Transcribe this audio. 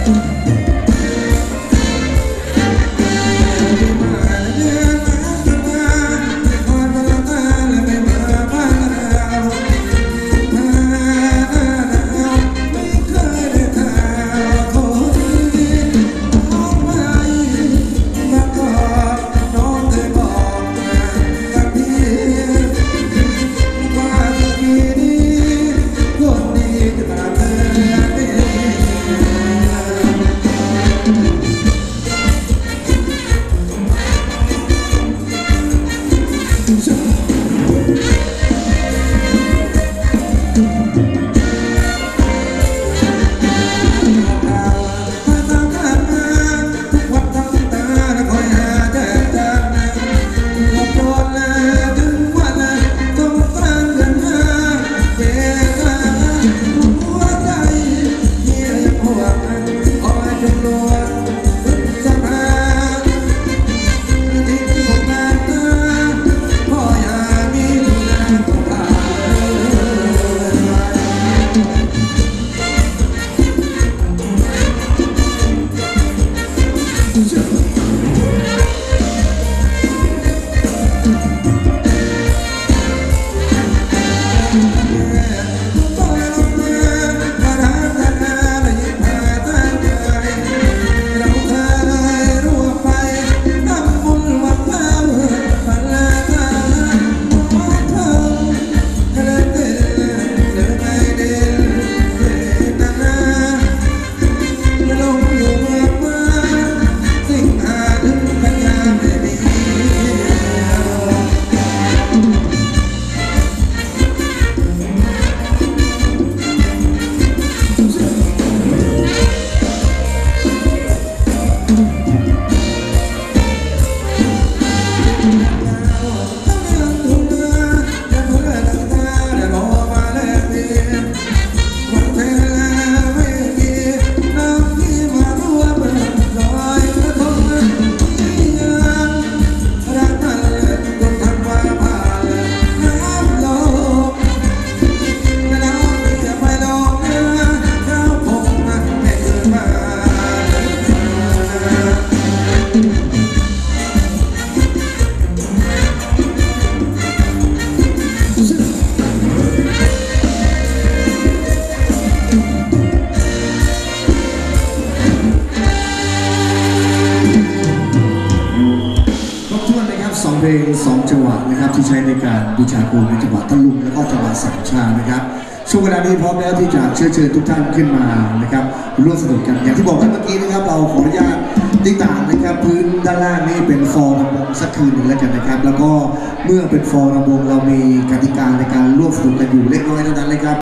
เพลง2จังหวะนะครับที่ใช้ในการบูชาครูในจังหวะตะลุงและก็จังหวะสามชานะครับช่วงเวลานี้พร้อมแล้วที่จะเชิญทุกท่านขึ้นมานะครับร่วมสนุกกันอย่างที่บอกกันเมื่อกี้นะครับเราขออนุญาตติ๊กต่างนะครับพื้นด้านล่างนี่เป็นฟอร์รำวงสักคืนหนึ่งแล้วกันนะครับแล้วก็เมื่อเป็นฟอร์รำวงเรามีกติกาในการร่วมสนุกกันอยู่เล็กน้อยเท่านั้นเลยครับ